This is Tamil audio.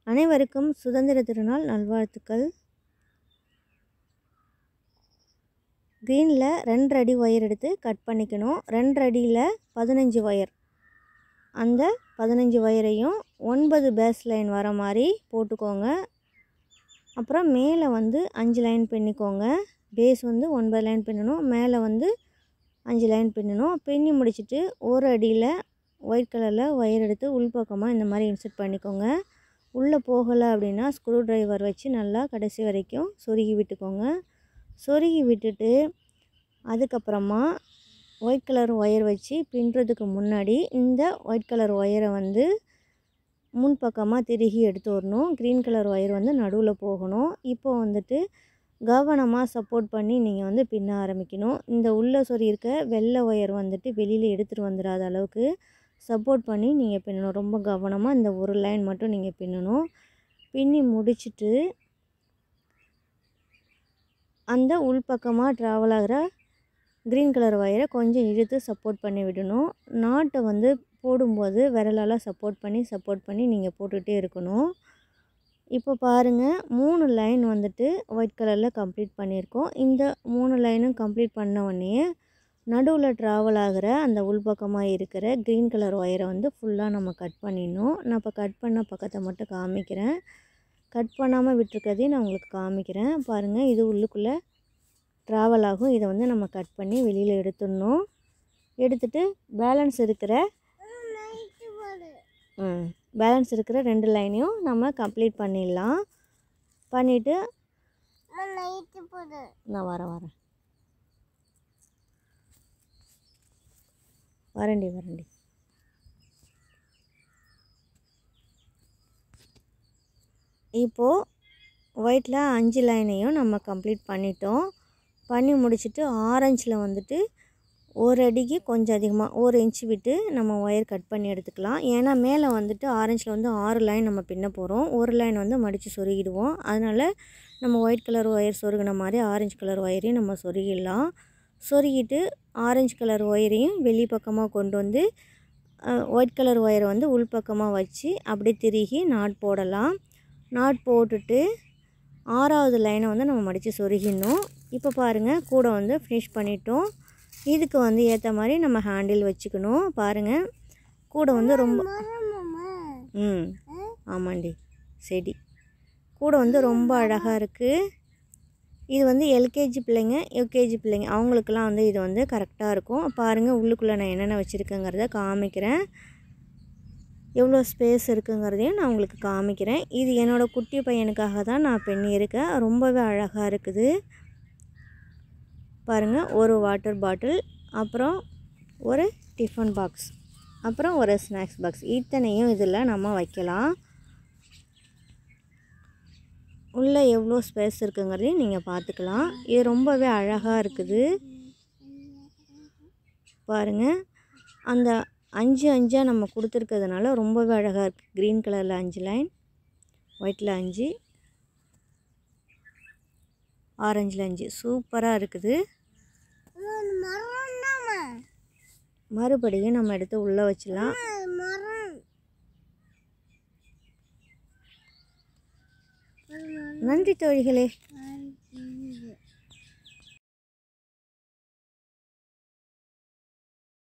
அனைவருக்கும் சுதந்திர திருநாள் நல்வாழ்த்துக்கள். க்ரீனில் 2 அடி ஒயர் எடுத்து கட் பண்ணிக்கணும். 2 அடியில் 15 ஒயர். அந்த 15 ஒயரையும் 9 பேஸ் லைன் வர மாதிரி போட்டுக்கோங்க. அப்புறம் மேலே 5 லைன் பின்னிக்கோங்க. பேஸ் 9 லைன் பின்னணும். மேலே 5 லைன் பின்னணும். பின்னி முடிச்சுட்டு ஒரு அடியில் ஒயிட் கலரில் ஒயர் எடுத்து உள்பக்கமாக இந்த மாதிரி இன்சர்ட் பண்ணிக்கோங்க. உள்ளே போகலை அப்படின்னா ஸ்க்ரூ ட்ரைவர் வச்சு நல்லா கடைசி வரைக்கும் சொருகி விட்டுக்கோங்க. சொருகி விட்டுட்டு அதுக்கப்புறமா ஒயிட் கலர் ஒயர் வச்சு பின்னுறதுக்கு முன்னாடி இந்த ஒயிட் கலர் ஒயரை முன்பக்கமாக திருகி எடுத்து வரணும். க்ரீன் கலர் ஒயர் நடுவில் போகணும். இப்போ கவனமாக சப்போர்ட் பண்ணி நீங்கள் பின்ன ஆரம்பிக்கணும். இந்த உள்ளே சொருகியிருக்க வெள்ளை ஒயர் வெளியில் எடுத்துகிட்டு வந்துடாத அளவுக்கு சப்போர்ட் பண்ணி நீங்கள் பின்னணும். ரொம்ப கவனமாக இந்த ஒரு லைன் மட்டும் நீங்கள் பின்னணும். பின்னி முடிச்சுட்டு அந்த உள்பக்கமாக ட்ராவல் ஆகிற க்ரீன் கலர் ஒயரை கொஞ்சம் இழுத்து சப்போர்ட் பண்ணி விடணும். நாட்டை போடும்போது விரலால் சப்போர்ட் பண்ணி நீங்கள் போட்டுகிட்டே இருக்கணும். இப்போ பாருங்கள் 3 லைன் ஒயிட் கலரில் கம்ப்ளீட் பண்ணியிருக்கோம். இந்த 3 லைனும் கம்ப்ளீட் பண்ண உடனே நடுவில் ட்ராவல் ஆகிற அந்த உள்பக்கமாக இருக்கிற க்ரீன் கலர் ஒயரை ஃபுல்லாக நம்ம கட் பண்ணிடணும். நான் இப்போ கட் பண்ண பக்கத்தை மட்டும் காமிக்கிறேன். கட் பண்ணாமல் விட்டுருக்கதையும் நான் உங்களுக்கு காமிக்கிறேன். பாருங்கள், இது உள்ளுக்குள்ளே ட்ராவல் ஆகும். இதை நம்ம கட் பண்ணி வெளியில் எடுத்துடணும். எடுத்துட்டு பேலன்ஸ் இருக்கிற 2 லைனையும் நம்ம கம்ப்ளீட் பண்ணிடலாம். பண்ணிவிட்டு நான் வரேன்டி. இப்போது ஒயிட்டில் 5 லைனையும் நம்ம கம்ப்ளீட் பண்ணிட்டோம். பண்ணி முடிச்சுட்டு ஆரஞ்சில் ஒரு அடிக்கு கொஞ்சம் அதிகமாக 1 இன்ச் விட்டு நம்ம ஒயர் கட் பண்ணி எடுத்துக்கலாம். ஏன்னா மேலே ஆரஞ்சில் 6 லைன் நம்ம பின்ன போகிறோம். ஒரு லைன் மடித்து சொருகிடுவோம். அதனால் நம்ம ஒயிட் கலர் ஒயர் சொருகின மாதிரி ஆரஞ்சு கலர் ஒயரையும் நம்ம சொருகிடலாம். சொருகிட்டு ஆரஞ்சு கலர் ஒயரையும் வெளி பக்கமாக கொண்டு ஒயிட் கலர் ஒயரை உள்பக்கமாக வச்சு அப்படியே திருகி நாட் போடலாம். நாட் போட்டுட்டு 6வது லைனை நம்ம மடித்து சொருகிடணும். இப்போ பாருங்கள், கூட ஃபினிஷ் பண்ணிட்டோம். இதுக்கு ஏற்ற மாதிரி நம்ம ஹேண்டில் வச்சுக்கணும். பாருங்கள், கூட ரொம்ப ஆமாண்டி செடி கூட ரொம்ப அழகாக இருக்குது. இது LKG பிள்ளைங்க, UKG பிள்ளைங்க அவங்களுக்கெல்லாம் இது கரெக்டாக இருக்கும். பாருங்கள், உள்ளுக்குள்ளே நான் என்னென்ன வச்சுருக்கேங்கிறத காமிக்கிறேன். எவ்வளோ ஸ்பேஸ் இருக்குங்கிறதையும் நான் உங்களுக்கு காமிக்கிறேன். இது என்னோடய குட்டி பையனுக்காக தான் நான் பின்னியிருக்கேன். ரொம்பவே அழகாக இருக்குது. பாருங்கள், ஒரு வாட்டர் பாட்டில், அப்புறம் ஒரு டிஃபன் பாக்ஸ், அப்புறம் ஒரு ஸ்நாக்ஸ் பாக்ஸ், இத்தனையும் இதில் நம்ம வைக்கலாம். உள்ளே எவ்வளோ ஸ்பேஸ் இருக்குங்கிறதையும் நீங்கள் பார்த்துக்கலாம். இது ரொம்பவே அழகாக இருக்குது. பாருங்கள், அந்த 5 நம்ம கொடுத்துருக்கிறதுனால ரொம்பவே அழகாக இருக்குது. க்ரீன் கலரில் 5 லைன், ஒயிட்டில் 5, ஆரஞ்சில் 5, சூப்பராக இருக்குது. மறுபடியும் நம்ம எடுத்து உள்ளே வச்சிடலாம். நன்றி தோழிகளே.